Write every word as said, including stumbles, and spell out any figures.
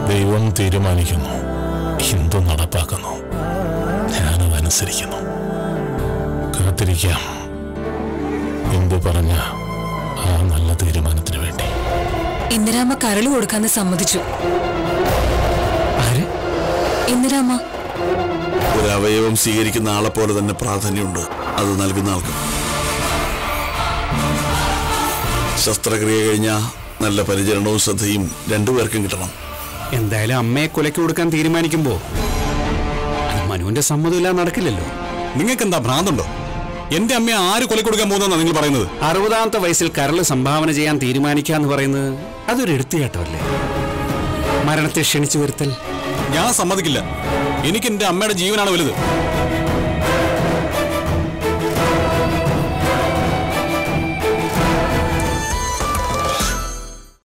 ദൈവം തീരുമാനിക്കുന്നു, ഹിന്ദു നടപ്പാക്കുന്നു, ഞാനതനുസരിക്കുന്നു. കാത്തിരിക്കാം ഹിന്ദു പറഞ്ഞ ആ നല്ല തീരുമാനത്തിന് വേണ്ടി. ഇന്ദിരാമ്മ കരള് കൊടുക്കാന്ന് സമ്മതിച്ചു. ഇന്ദിരാമ്മ ഒരു അവയവം സ്വീകരിക്കുന്ന ആളെ പോലെ തന്നെ പ്രാധാന്യമുണ്ട് അത് നൽകുന്ന ആൾക്ക്. ശസ്ത്രക്രിയ കഴിഞ്ഞാൽ നല്ല പരിചരണവും ശ്രദ്ധയും രണ്ടുപേർക്കും കിട്ടണം. എന്തായാലും അമ്മയെ കൊലയ്ക്ക് കൊടുക്കാൻ തീരുമാനിക്കുമ്പോ മനുവിന്റെ സമ്മതമില്ലാതെ നടക്കില്ലല്ലോ. നിങ്ങൾക്ക് എന്താ ഭ്രാന്തുണ്ടോ? എന്റെ അമ്മയെ ആര് കൊല കൊടുക്കാൻ പോകുന്ന നിങ്ങൾ പറയുന്നത്? അറുപതാമത്തെ വയസ്സിൽ കരള് സംഭാവന ചെയ്യാൻ തീരുമാനിക്കാന്ന് പറയുന്നത് അതൊരു എടുത്തുകേട്ടമല്ലേ? മരണത്തെ ക്ഷണിച്ചു വരുത്തൽ. ഞാൻ സമ്മതിക്കില്ല. എനിക്ക് എന്റെ അമ്മയുടെ ജീവനാണ് വലുത്.